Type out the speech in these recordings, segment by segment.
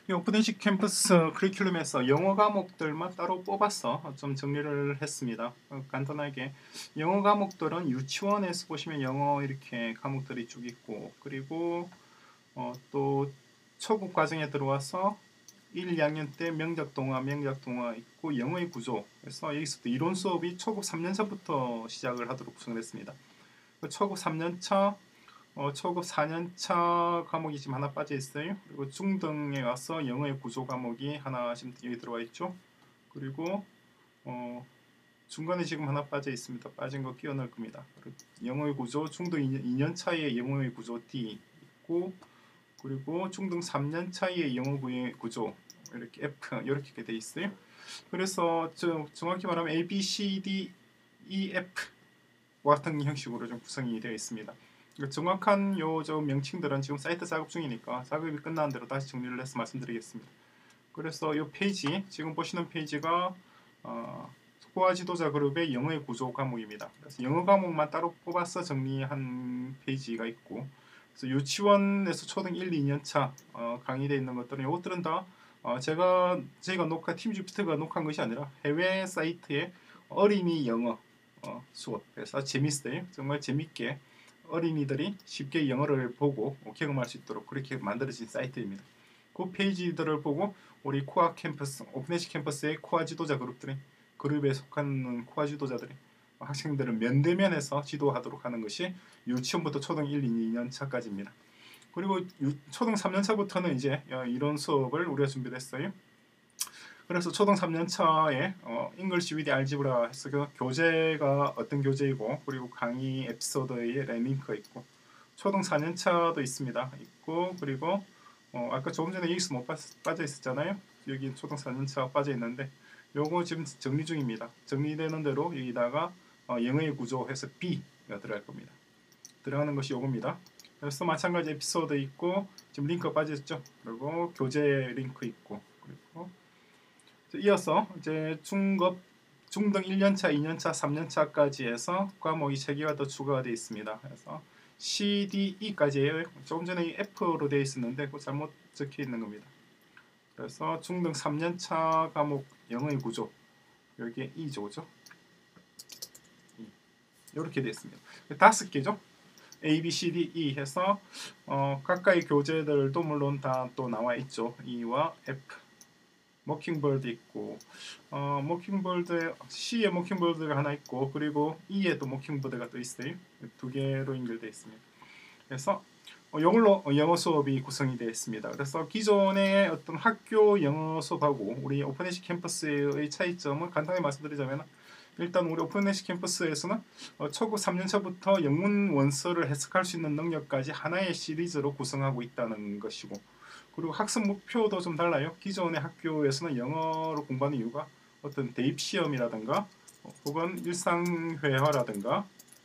이 오픈엔식 캠퍼스 커리큘럼에서 영어 과목들만 따로 뽑아서 좀 정리를 했습니다. 간단하게 영어 과목들은 유치원에서 보시면 영어 이렇게 과목들이 쭉 있고, 그리고 또 초급 과정에 들어와서 1, 2학년 때 명작동화 있고 영어의 구조. 그래서 여기서부터 이론 수업이 초급 3년차부터 시작을 하도록 구성을 했습니다. 초급 3년차 초급 4년차 과목이 지금 하나 빠져 있어요. 그리고 중등에 가서 영어의 구조 과목이 하나 지금 여기 들어와 있죠. 그리고 중간에 지금 하나 빠져 있습니다. 빠진 거 끼워 넣을 겁니다. 영어의 구조 중등 2년 차에 영어의 구조 D 있고, 그리고 중등 3년 차에 영어의 구조 이렇게 F 이렇게 돼 있어요. 그래서 정확히 말하면 A, B, C, D, E, F 같은 형식으로 좀 구성이 되어 있습니다. 정확한 저 명칭들은 지금 사이트 작업 중이니까 작업이 끝난 대로 다시 정리를 해서 말씀드리겠습니다. 그래서 이 페이지, 지금 보시는 페이지가 코아 지도자 그룹의 영어의 구조 과목입니다. 그래서 영어 과목만 따로 뽑아서 정리한 페이지가 있고, 그래서 유치원에서 초등 1, 2년차 강의되어 있는 것들은 이것들은 다 저희가 팀 주피터가 녹화한 것이 아니라 해외 사이트에 어린이 영어 수업, 그래서 재밌어요. 정말 재밌게 어린이들이 쉽게 영어를 보고 경험할 수 있도록 그렇게 만들어진 사이트입니다. 그 페이지들을 보고 우리 코아 캠퍼스, 오픈엔식 캠퍼스의 코아 지도자 그룹에 속한 코아 지도자들이 학생들을 면대면에서 지도하도록 하는 것이 유치원부터 초등 1, 2년 차까지입니다. 그리고 초등 3년 차부터는 이제 이론 수업을 우리가 준비를 했어요. 그래서 초등 3년차에 English with Algebra 해서 그 교재가 어떤 교재이고, 그리고 강의 에피소드의 링크가 있고, 초등 4년차도 있습니다. 있고, 그리고 아까 조금 전에 여기서 못 빠져 있었잖아요. 여기 초등 4년차 빠져 있는데 요거 지금 정리 중입니다. 정리되는 대로 여기다가 영어의 구조 해서 B가 들어갈 겁니다. 들어가는 것이 요겁니다. 그래서 마찬가지 에피소드 있고, 지금 링크 빠졌죠. 그리고 교재 링크 있고, 그리고 이어서 이제 중등 1년차, 2년차, 3년차까지 해서 과목이 3개가 더 추가가 되어 있습니다. 그래서 C, D, E까지예요. 조금 전에 F로 되어 있었는데 그거 잘못 적혀 있는 겁니다. 그래서 중등 3년차 과목 영어의 구조, 여기에 E죠, 그죠? 이렇게 되어 있습니다. 5개죠. A, B, C, D, E 해서 각각의 교재들도 물론 다 또 나와 있죠. E와 F. 모킹버드 있고, 모킹버드 C에 모킹버드가 하나 있고, 그리고 E에도 모킹버드가 또 있어요. 2개로 연결되어 있습니다. 그래서 이걸로 영어 수업이 구성이 되어 있습니다. 그래서 기존의 어떤 학교 영어 수업하고 우리 오픈엔식 캠퍼스의 차이점을 간단히 말씀드리자면, 일단 우리 오픈엔식 캠퍼스에서는 초급 3년차부터 영문 원서를 해석할 수 있는 능력까지 하나의 시리즈로 구성하고 있다는 것이고, 그리고 학습 목표도 좀 달라요. 기존의 학교에서는 영어로 공부하는 이유가 어떤 대입 시험이라든가 혹은 일상회화라든가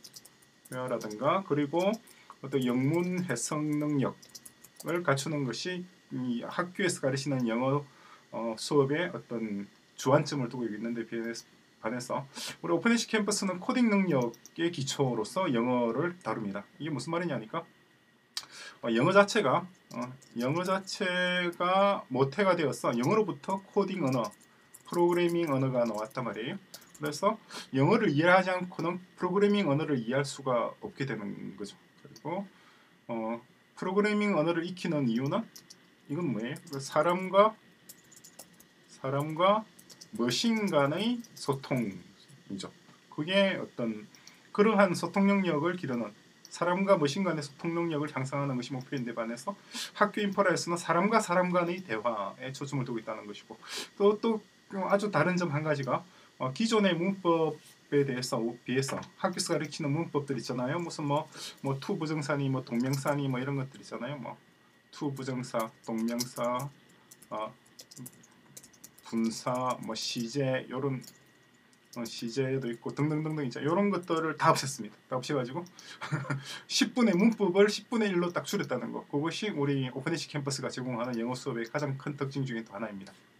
그리고 어떤 영문 해석 능력을 갖추는 것이 이 학교에서 가르치는 영어 수업의 어떤 주안점을 두고 있는데 반해서 우리 오픈엔식 캠퍼스는 코딩 능력의 기초로서 영어를 다룹니다. 이게 무슨 말이냐니까, 영어 자체가 모태가 되어서 영어로부터 코딩 언어, 프로그래밍 언어가 나왔단 말이에요. 그래서 영어를 이해하지 않고는 프로그래밍 언어를 이해할 수가 없게 되는 거죠. 그리고 프로그래밍 언어를 익히는 이유는 이건 뭐예요? 사람과 머신 간의 소통이죠. 그게 어떤 그러한 소통 능력을 기르는, 사람과 머신 간의 소통 능력을 향상하는 것이 목표인데 반해서 학교 인프라에서는 사람과 사람 간의 대화에 초점을 두고 있다는 것이고, 또 아주 다른 점 한 가지가 기존의 문법에 비해서 학교에서 가르치는 문법들 있잖아요. 무슨 투 부정사니 동명사니 이런 것들 있잖아요. 투 부정사, 동명사, 분사, 시제, 요런 시제도 있고 등등등등 있죠. 이런 것들을 다 없앴습니다. 다 없애가지고 10분의 문법을 10분의 1로 딱 줄였다는 거. 그것이 우리 오픈엔식 캠퍼스가 제공하는 영어 수업의 가장 큰 특징 중에 또 하나입니다.